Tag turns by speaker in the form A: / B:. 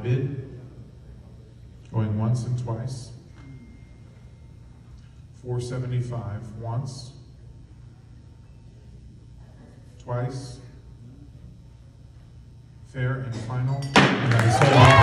A: bid, going once and twice. $475 once, twice, fair and final, and that is